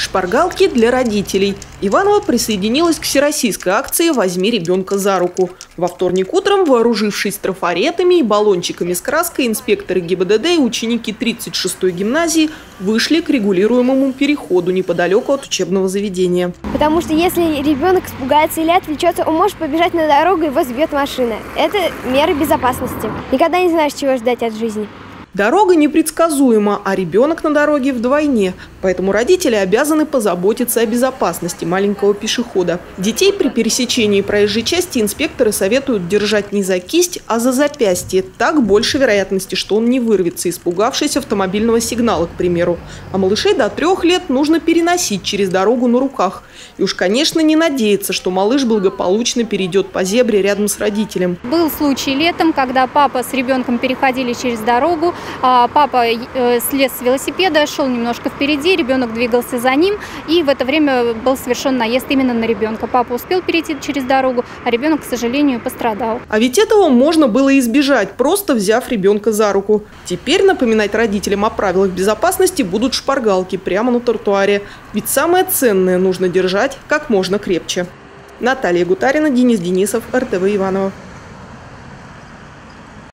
Шпаргалки для родителей. Иванова присоединилась к всероссийской акции «Возьми ребенка за руку». Во вторник утром, вооружившись трафаретами и баллончиками с краской, инспекторы ГИБДД и ученики 36-й гимназии вышли к регулируемому переходу неподалеку от учебного заведения. Потому что если ребенок испугается или отвлечется, он может побежать на дорогу, и его сбьет машина. Это меры безопасности. Никогда не знаешь, чего ждать от жизни. Дорога непредсказуема, а ребенок на дороге вдвойне. Поэтому родители обязаны позаботиться о безопасности маленького пешехода. Детей при пересечении проезжей части инспекторы советуют держать не за кисть, а за запястье. Так больше вероятности, что он не вырвется, испугавшись автомобильного сигнала, к примеру. А малышей до 3 лет нужно переносить через дорогу на руках. И уж, конечно, не надеяться, что малыш благополучно перейдет по зебре рядом с родителем. Был случай летом, когда папа с ребенком переходили через дорогу. Папа слез с велосипеда, шел немножко впереди, ребенок двигался за ним, и в это время был совершен наезд именно на ребенка. Папа успел перейти через дорогу, а ребенок, к сожалению, пострадал. А ведь этого можно было избежать, просто взяв ребенка за руку. Теперь напоминать родителям о правилах безопасности будут шпаргалки прямо на тротуаре. Ведь самое ценное нужно держать как можно крепче. Наталья Гутарина, Денис Денисов, РТВ Иваново.